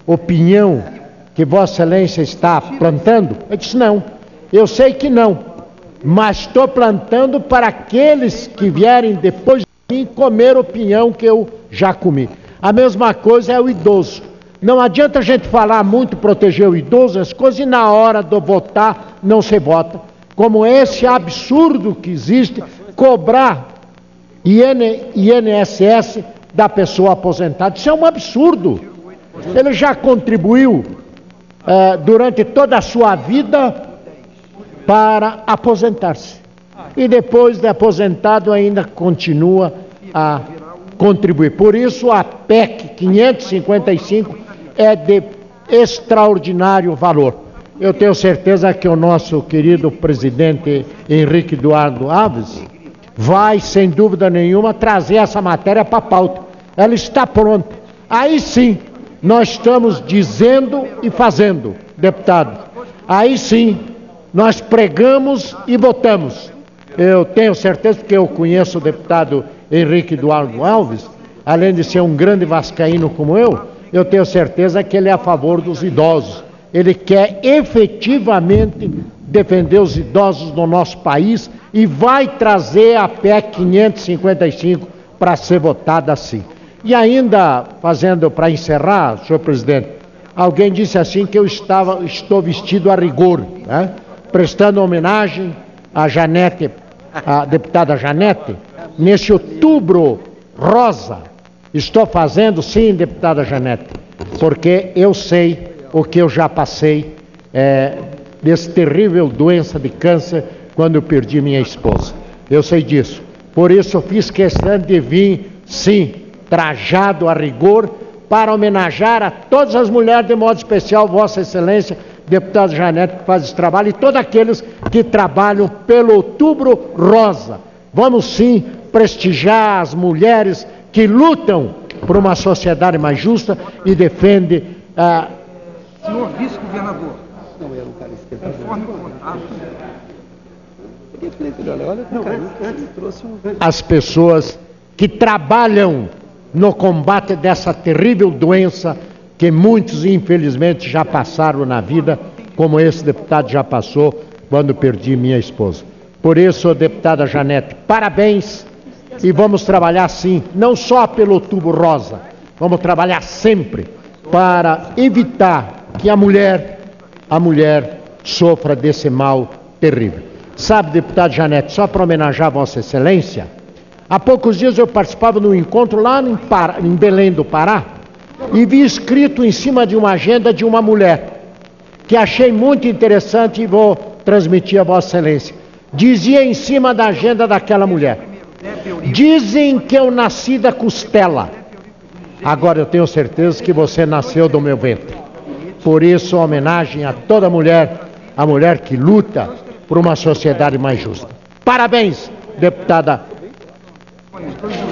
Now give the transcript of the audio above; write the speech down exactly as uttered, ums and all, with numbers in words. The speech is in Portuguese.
opinião que Vossa Excelência está plantando? Eu disse, não, eu sei que não, mas estou plantando para aqueles que vierem depois de mim comer o pinhão que eu já comi. A mesma coisa é o idoso. Não adianta a gente falar muito, proteger o idoso, as coisas, e na hora de votar não se vota. Como esse absurdo que existe, cobrar I N S S da pessoa aposentada. Isso é um absurdo. Ele já contribuiu uh, durante toda a sua vida para aposentar-se. E depois de aposentado ainda continua a contribuir. Por isso a P E C quinhentos e cinquenta e cinco é de extraordinário valor. Eu tenho certeza que o nosso querido presidente Henrique Eduardo Alves vai, sem dúvida nenhuma, trazer essa matéria para a pauta. Ela está pronta. Aí sim, nós estamos dizendo e fazendo, deputado. Aí sim, nós pregamos e votamos. Eu tenho certeza, porque eu conheço o deputado Henrique Eduardo Alves, além de ser um grande vascaíno como eu, eu tenho certeza que ele é a favor dos idosos. Ele quer efetivamente defender os idosos do nosso país e vai trazer a P E C quinhentos e cinquenta e cinco para ser votada assim. E ainda, fazendo para encerrar, senhor presidente, alguém disse assim que eu estava, estou vestido a rigor, né? Prestando homenagem a Janete, a deputada Janete, nesse outubro rosa. Estou fazendo, sim, deputada Janete, porque eu sei o que eu já passei é, desse terrível doença de câncer quando eu perdi minha esposa. Eu sei disso. Por isso eu fiz questão de vir, sim, trajado a rigor, para homenagear a todas as mulheres, de modo especial, Vossa Excelência, deputada Janete, que faz esse trabalho, e todos aqueles que trabalham pelo Outubro Rosa. Vamos sim prestigiar as mulheres que lutam por uma sociedade mais justa e defendem a. Senhor vice-governador, conforme o contrato, as pessoas que trabalham no combate dessa terrível doença que muitos, infelizmente, já passaram na vida, como esse deputado já passou quando perdi minha esposa. Por isso, deputada Janete, parabéns, e vamos trabalhar sim, não só pelo Outubro Rosa, vamos trabalhar sempre para evitar que a mulher, a mulher sofra desse mal terrível. Sabe, deputado Janete, só para homenagear Vossa Excelência, há poucos dias eu participava de um encontro lá em, Pará, em Belém do Pará, e vi escrito em cima de uma agenda de uma mulher, que achei muito interessante e vou transmitir a Vossa Excelência. Dizia em cima da agenda daquela mulher: dizem que eu nasci da costela, agora eu tenho certeza que você nasceu do meu ventre. Por isso, a homenagem a toda mulher, a mulher que luta por uma sociedade mais justa. Parabéns, deputada